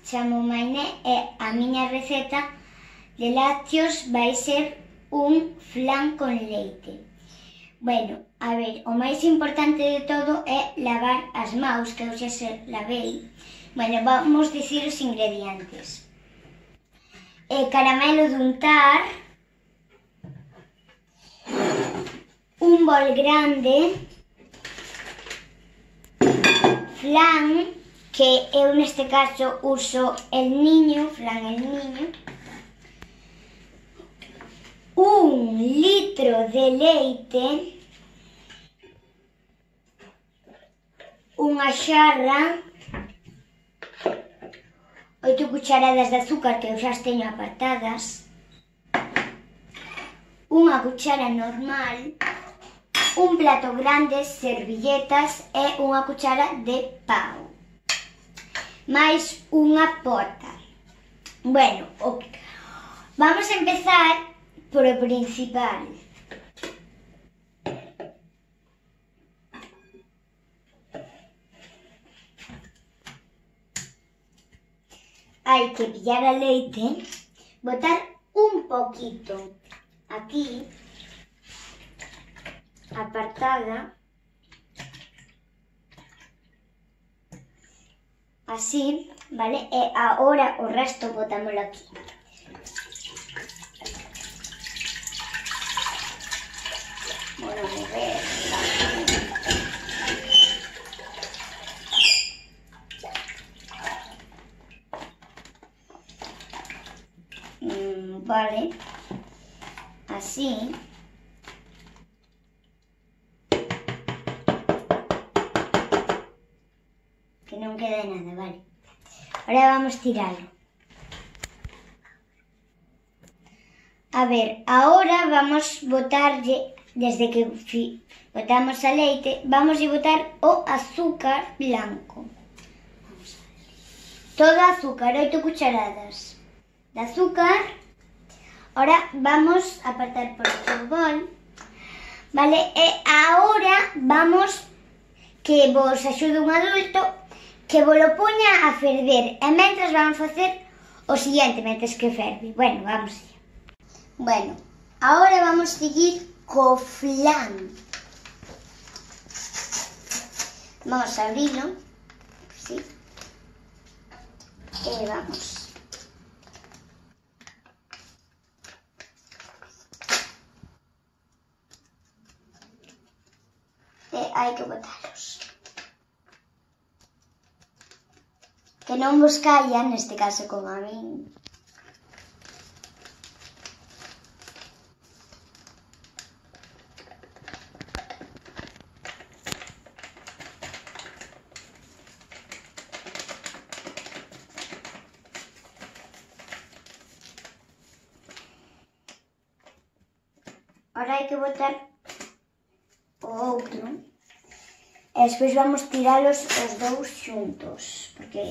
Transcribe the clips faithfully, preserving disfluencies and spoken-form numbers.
chamo Mainé e a miña receta de lácteos vai ser un flan con leite. Bueno, a ver, o máis importante de todo é lavar as maus, que eu xa se lavei. Bueno, vamos dicir os ingredientes. Eh, caramelo de untar, un bol grande, flan, que eu neste caso uso el niño, flan el niño, un litro de leite, unha xarra, oito cucharadas de azúcar que eu xa as teño apartadas, unha cuchara normal, un plato grande, servilletas e unha cuchara de pau, máis unha pota. Bueno, okay. Vamos a empezar por o principal. Hai que pillar a leite, botar un poquito aquí, apartada, así, vale? E agora o resto botámoslo aquí. Bueno, a ver, mm, vale, así. Que non quede nada, vale. Ahora vamos tirarlo. A ver, ahora vamos botarlle, desde que botamos a leite, vamos a botar o azúcar blanco. Vamos a ver. Todo azúcar, oito cucharadas de azúcar. Ahora vamos a apartar por otro bol, vale? E ahora vamos, que vos axude un adulto, que vos lo poña a ferver. E mentras vamos facer o siguiente, mentras que ferve. Bueno, vamos allá. Bueno, ahora vamos a seguir co flan. Vamos a abrirlo, así. E vamos. E hai que botalos. Que non vos caian, neste caso como a min. Ahora hai que botar o outro. E despois vamos tiralos os dous xuntos, porque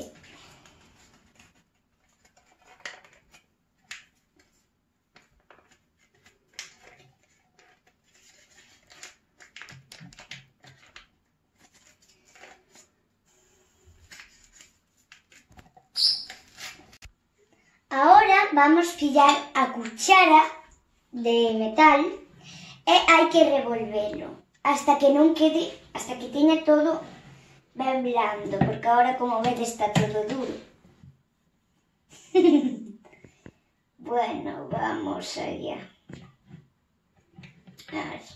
ahora vamos pillar a cuchara de metal e hai que revolvelo hasta que non quede, hasta que teña todo ben blando, porque agora, como vedes, está todo duro. Bueno, vamos allá. Así.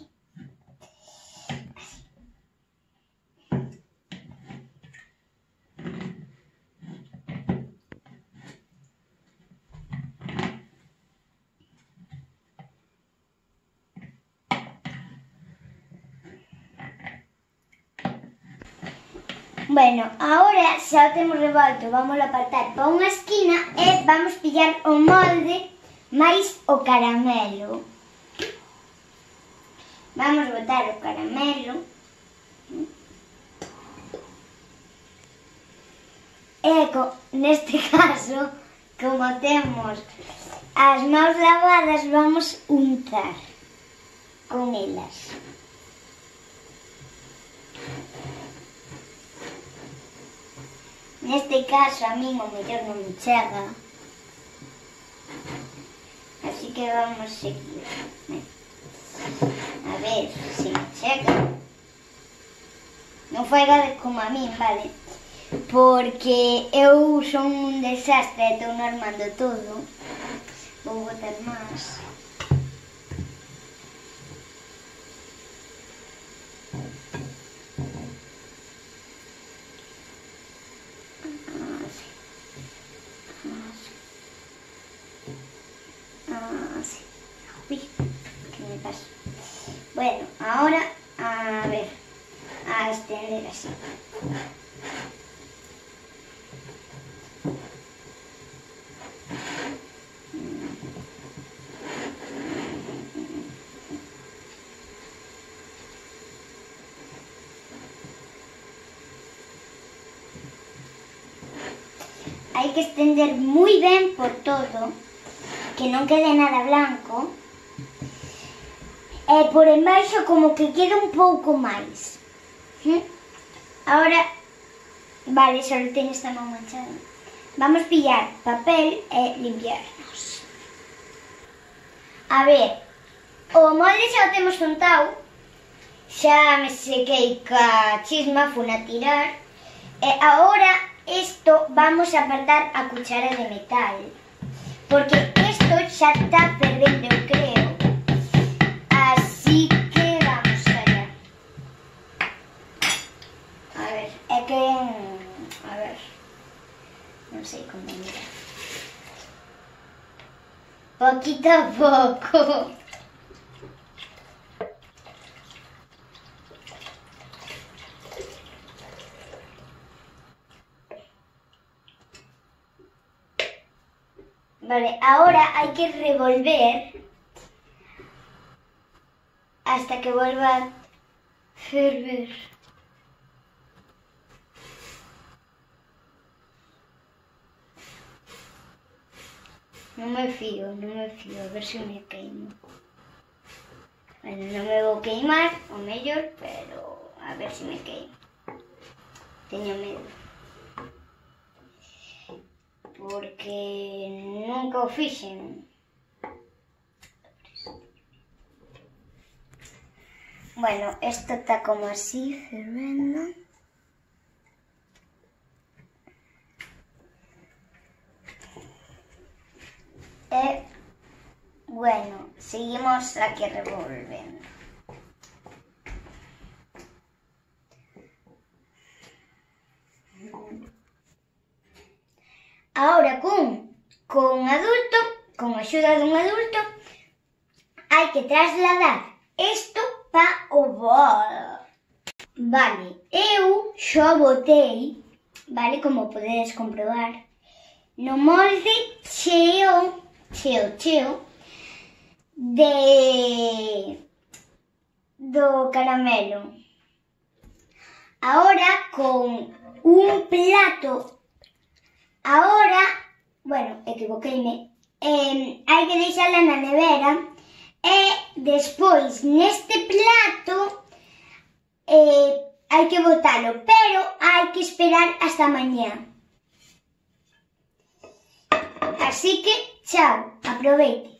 Bueno, ahora xa o temos revolto, vamos a apartar para unha esquina e vamos pillar o molde máis o caramelo. Vamos botar o caramelo. E neste caso, como temos as mãos lavadas, vamos untar con elas. Neste caso a min o mellor non me chega. Así que vamos seguir. A ver se me chega. Non faigades como a min, vale? Porque eu son un desastre e estou normando todo. Vou botar máis. Así. Uy, ¿qué me pasa? Bueno, ahora, a ver, a extender así. Hai que extender moi ben por todo, que non quede nada blanco. E por embaixo como que quede un pouco máis. Ahora, vale, só teño esta mão manchada. Vamos pillar papel e limpiarnos. A ver, o molde xa o temos untado. Xa me sequei ca chisma, fun a tirar. E agora isto vamos a apartar a cuchara de metal. Porque isto xa está fervendo, eu creo. Así que vamos allá. A ver, é que... A ver... Non sei como mirar. Poquito a pouco. Vale, ahora hay que revolver hasta que vuelva a ferver. Non me fío, non me fío, a ver se me queimo. Bueno, non me vou queimar, o mellor, pero a ver se me queimo. Teño medo. Porque nunca o fixen. Bueno, esto está como así, fervendo. E, bueno, seguimos aquí revolvendo. Ahora, con, con un adulto, con a axuda dun adulto, hai que trasladar isto pa o bol. Vale, eu xa botei, vale, como podedes comprobar, no molde cheo, cheo, cheo, de do caramelo. Ahora, con un plato, ahora, bueno, equivoqueime, eh, hai que deixala na nevera e despois neste plato eh, hai que botalo, pero hai que esperar hasta mañá. Así que, chao, aproveite.